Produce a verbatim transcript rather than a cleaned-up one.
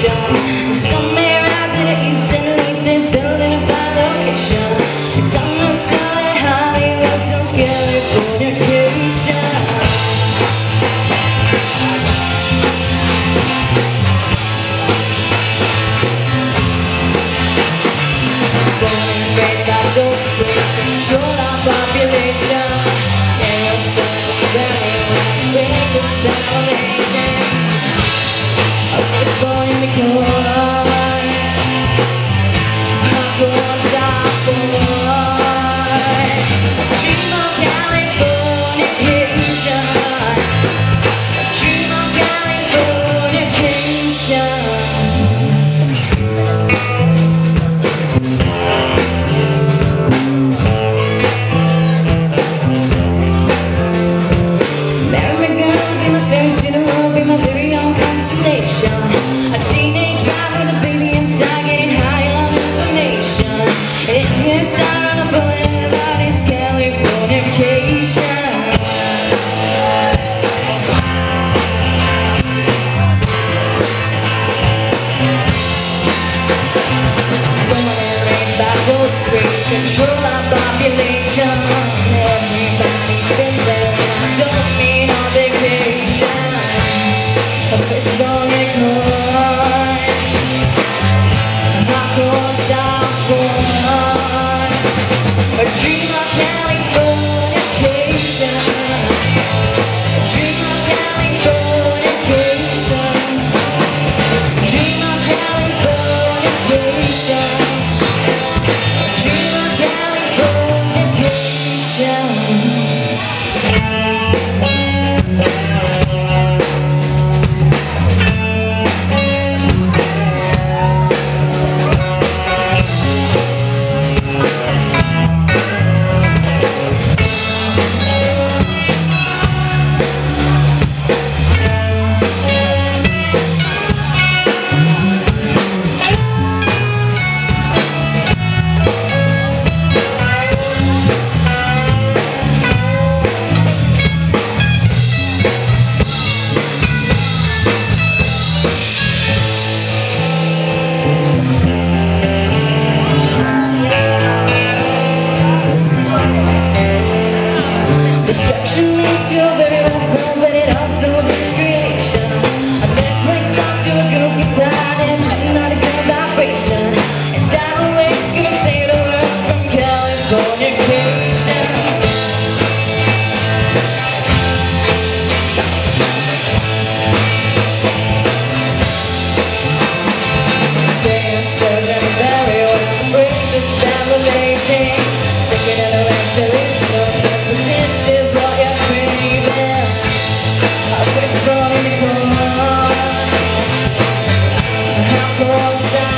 station. Some may rise to the east and least until they find location. It's on the sun at Hollywood since Californication. Born and raised by those who control our population. And you'll certainly very well break the starvation. I was born in Nikola. I was out born. Dream of Californication. Dream of Californication. A teenage ride with a baby inside, getting high on information. In this side on a boulevard, it's Californication. Born and raised by those greats, control our population. Everybody's been there, I don't mean on vacation. A place gone ignored. I was out born. A dream of Californication. A dream of Californication. Dream of Californication. Dream of Californication. Destruction means you're very well from, but it also means creation. A neck breaks off to a girl's guitar and just not a good vibration. And tidal waves gonna save the world from Californication. They're serving very well, break the spell of aging. Stick it in the legs, there is no test, but this is what you're craving. I was born in the corner. I was